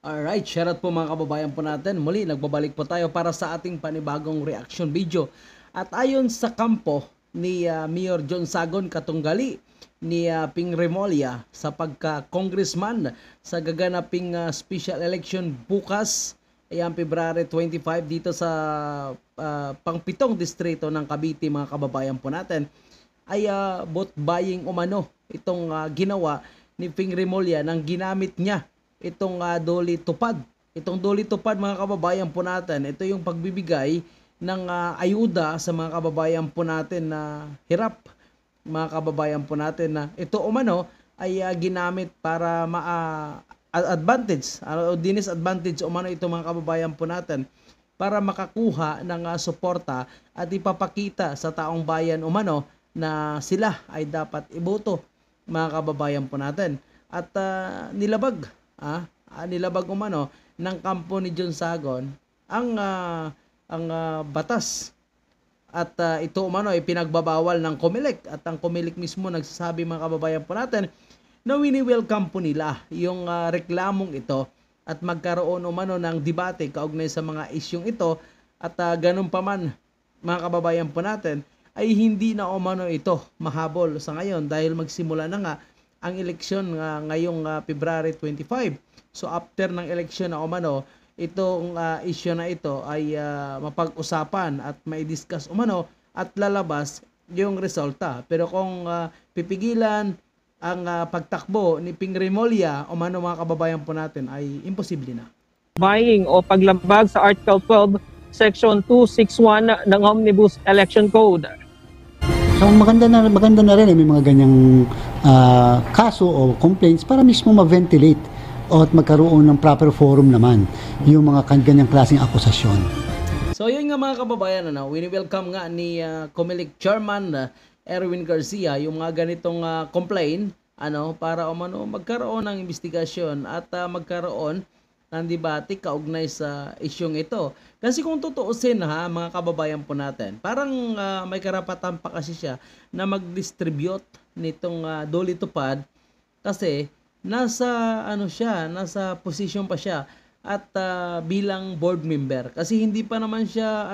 Alright, shoutout po mga kababayan po natin. Muli, nagbabalik po tayo para sa ating panibagong reaction video. At ayon sa kampo ni Mayor John Sagon Katunggali, ni Ping Remolia sa pagka-congressman sa gaganaping special election bukas, ay ang February 25 dito sa pangpitong distrito ng Cavite mga kababayan po natin, ay vote buying umano itong ginawa ni Ping Remolia nang ginamit niya itong Doli Tupad. Itong Doli Tupad mga kababayan po natin, ito yung pagbibigay ng ayuda sa mga kababayan po natin na hirap. Mga kababayan po natin na ito umano ay ginamit para advantage o disadvantage umano ito mga kababayan po natin para makakuha ng suporta at ipapakita sa taong bayan umano na sila ay dapat iboto mga kababayan po natin. At nilabag umano ng kampo ni John Sagon ang batas. At ito umano ay pinagbabawal ng COMELEC, at ang COMELEC mismo nagsasabi mga kababayan po natin na wini-welcome po nila yung reklamong ito at magkaroon umano ng debate kaugnay sa mga isyong ito. At ganun pa man mga kababayan po natin ay hindi na umano ito mahabol sa ngayon dahil magsimula na nga ang eleksyon ngayong February 25. So after ng eleksyon na umano, itong issue na ito ay mapag-usapan at mai-discuss umano at lalabas yung resulta. Pero kung pipigilan ang pagtakbo ni Ping Remolia umano mga kababayan po natin ay imposible na. Buying o paglabag sa Article 12, Section 261 ng Omnibus Election Code. So maganda na rin may mga ganyang kaso o complaints para mismo ma-ventilate o at magkaroon ng proper forum naman yung mga ganyang klaseng akusasyon. So yun nga mga kababayan, wini-welcome nga ni COMELEC Chairman Erwin Garcia yung mga ganitong complaint para magkaroon ng investigasyon at magkaroon ng debate kaugnay sa isyong ito. Kasi kung tutuusin mga kababayan po natin, parang may karapatan pa kasi siya na mag-distribute nitong Doli Tupad kasi nasa position pa siya at bilang board member, kasi hindi pa naman siya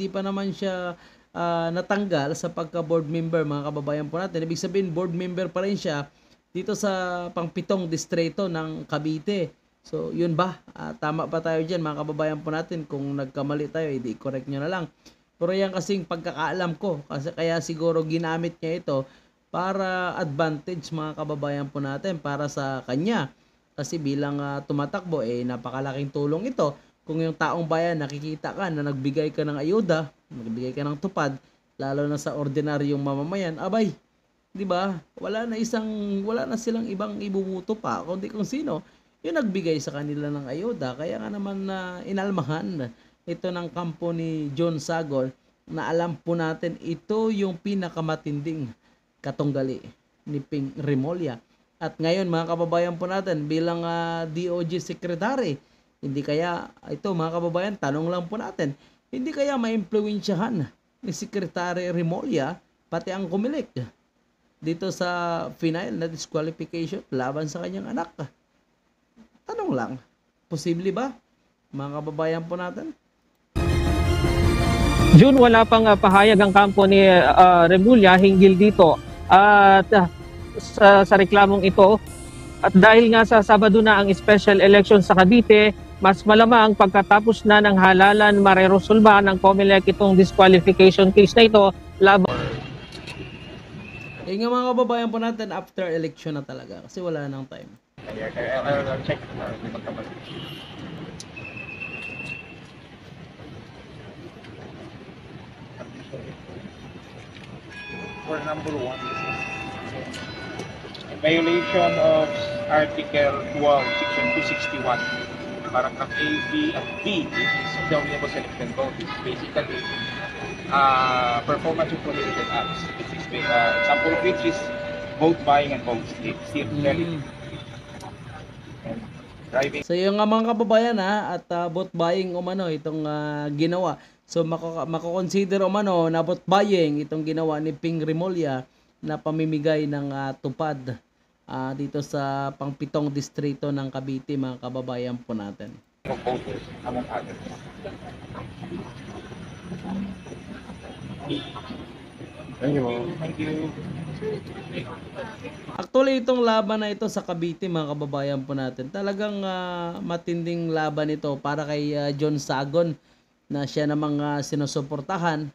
natanggal sa pagka-board member mga kababayan po natin. Ibig sabihin board member pa rin siya dito sa pangpitong distrito ng Cavite. So yun ba? Tama ba tayo dyan mga kababayan po natin? Kung nagkamali tayo, i-correct nyo na lang. Pero yan kasing pagkakaalam ko, kasi kaya siguro ginamit niya ito para advantage mga kababayan po natin para sa kanya. Kasi bilang tumatakbo, napakalaking tulong ito. Kung yung taong bayan nakikita ka na nagbigay ka ng ayuda, nagbigay ka ng tupad, lalo na sa ordinaryong mamamayan, abay, di ba? Wala na silang ibang ibubuto pa kundi kung sino yung nagbigay sa kanila ng ayuda. Kaya nga naman inalmahan ito ng kampo ni John Sagon na alam po natin ito yung pinakamatinding katunggali ni Ping Remolia. At ngayon mga kababayan po natin bilang DOJ Secretary, hindi kaya ito mga kababayan, tanong lang po natin, hindi kaya maimpluwensyahan ni Secretary Remolia pati ang COMELEC dito sa final na disqualification laban sa kanyang anak? Tanong lang, posible ba mga kababayan po natin? June, wala pang pahayag ang kampo ni Remulla hinggil dito at sa reklamong ito. At dahil nga sa Sabado na ang special election sa Cavite, mas malamang pagkatapos na ng halalan mareresolba ng COMELEC itong disqualification case na ito laban. Yung mga kababayan po natin after election na talaga kasi wala nang time. I'll check. For number 1, violation of Article 12, Section 261, paragraph A, B, and B, which is the Omnibus Election Code. It's basically performance of prohibited acts. This is example of which is vote buying and vote stealing. Driving. So yung mga kababayan at vote buying umano itong ginawa. So mako-consider umano na vote buying itong ginawa ni Ping Remolia na pamimigay ng tupad dito sa pang-pitong distrito ng Cavite, mga kababayan po natin. Of voters, among others. Thank you. Actually, itong laban na ito sa Cavite, mga kababayan po natin, talagang matinding laban ito para kay John Sagon, na siya namang sinusuportahan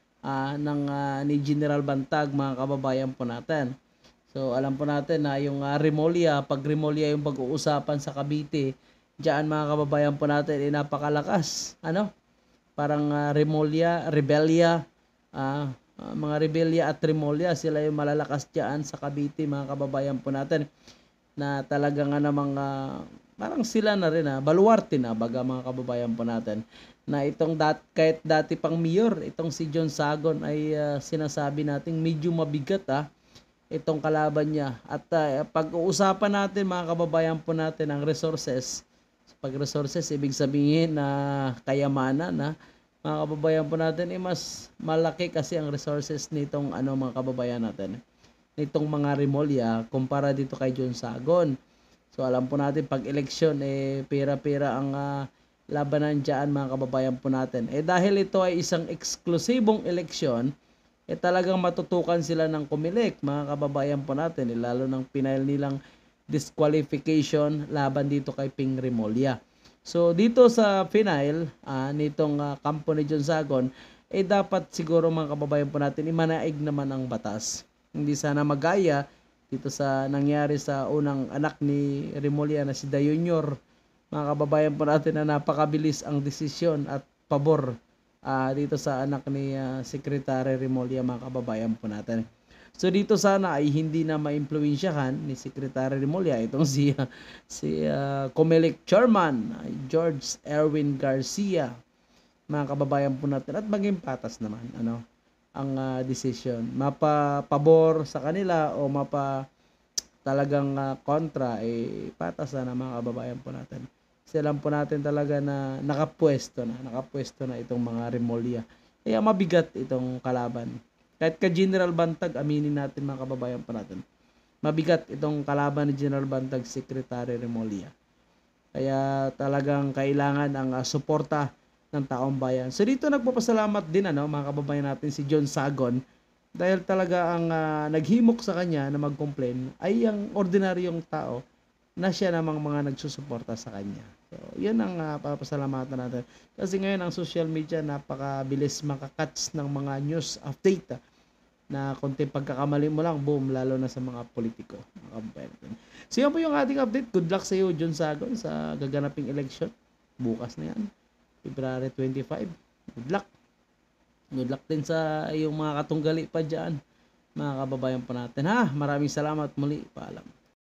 ni General Bantag, mga kababayan po natin. So alam po natin na yung Remulla, pag Remulla yung pag-uusapan sa Cavite, diyan mga kababayan po natin ay napakalakas. Parang Remulla, Rebellia, mga Rebellia at Remulla, sila yung malalakas diyan sa Cavite, mga kababayan po natin, na talagang namang parang sila na rin, baluarte na baga, mga kababayan po natin, na itong kahit dati pang mayor, itong si John Sagon ay sinasabi nating medyo mabigat itong kalaban niya. At pag-uusapan natin, mga kababayan po natin, ang resources. Pag resources, ibig sabihin na kayamanan, mga kababayan po natin, mas malaki kasi ang resources nitong mga kababayan natin, nitong mga Remulla, kumpara dito kay John Sagon. So alam po natin, pag eleksyon, pera-pera ang labanan dyan, mga kababayan po natin. Dahil ito ay isang eksklusibong eleksyon, talagang matutukan sila ng Comelec, mga kababayan po natin, lalo ng pinail nilang disqualification laban dito kay Ping Remulla. So dito sa final nitong kampo ni John Sagon, dapat siguro, mga kababayan po natin, imanaig naman ang batas. Hindi sana magaya dito sa nangyari sa unang anak ni Remulla na si Da Junior, mga kababayan po natin, na napakabilis ang desisyon at pabor dito sa anak ni Secretary Remulla, mga kababayan po natin. So dito sana ay hindi na maimpluwensyahan ni Secretary Remulla itong si Comelec Chairman George Erwin Garcia, mga kababayan po natin, at maging patas naman ang decision, mapapabor sa kanila o talagang kontra, patas na, mga kababayan po natin. Alam po natin talaga na nakapwesto na itong mga Remulla. Kaya mabigat itong kalaban. Kahit ka General Bantag, aminin natin, mga kababayan po natin, mabigat itong kalaban ni General Bantag, Secretary Remulla. Kaya talagang kailangan ang suporta ng taong bayan. So dito nagpapasalamat din mga kababayan natin, si John Sagon, dahil talaga ang naghimok sa kanya na mag-complain ay ang ordinaryong tao na siya namang mga nagsusuporta sa kanya. So, yan ang papasalamatan natin. Kasi ngayon ang social media napakabilis makakatch ng mga news update na konting pagkakamali mo lang, boom, lalo na sa mga politiko. So yan po yung ating update. Good luck sa iyo, John Sagon, sa gaganaping election. Bukas na yan, February 25. Good luck. Good luck din sa iyong mga katunggali pa dyan, mga kababayan po natin. Maraming salamat muli. Paalam.